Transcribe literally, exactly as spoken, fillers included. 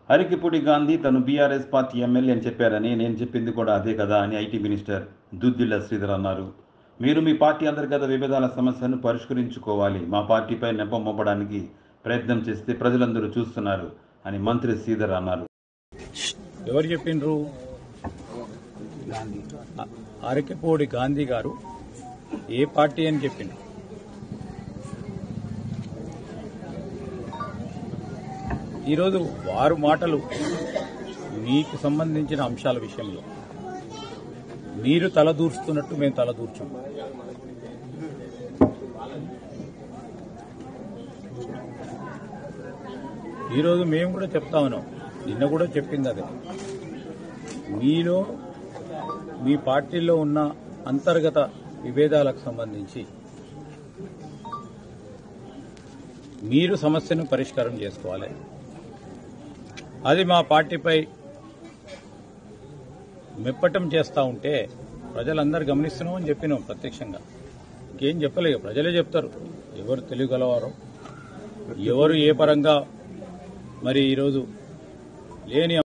అరికిపూడి గాంధీ తను BRS party MLA అని చెప్పారని, నేను చెప్పింది కూడా అదే కదా అని ఐటీ మినిస్టర్ దుద్దిళ్ల శ్రీధర్ అన్నారు. మీరు మీ పార్టీ అంతర్గత విభేదాల సమస్యను పరిష్కరించుకోవాలి, మా పార్టీపై నెపం మోపడానికి ప్రయత్నం చేస్తే ప్రజలందరూ చూస్తున్నారు అని మంత్రి శ్రీధర్ అన్నారు. ఎవరు చెప్పిండ్రు? అరికిపూడి గాంధీ గారు ఏ పార్టీ అని చెప్పిండ్రు? ఈరోజు వారు మాటలు మీకు సంబంధించిన అంశాల విషయంలో మీరు తలదూర్చుతున్నట్టు మేము తలదూర్చాం. ఈరోజు మేము కూడా చెప్తా ఉన్నాం, నిన్న కూడా చెప్పింది అదే. మీలో మీ పార్టీలో ఉన్న అంతర్గత విభేదాలకు సంబంధించి మీరు సమస్యను పరిష్కారం చేసుకోవాలి. అది మా పార్టీపై మెప్పటం చేస్తూ ఉంటే ప్రజలందరూ గమనిస్తున్నామని చెప్పినాం ప్రత్యక్షంగా. ఇంకేం చెప్పలేదు, ప్రజలే చెప్తారు ఎవరు తెలియగలవారో, ఎవరు ఏ పరంగా మరి ఈరోజు లేని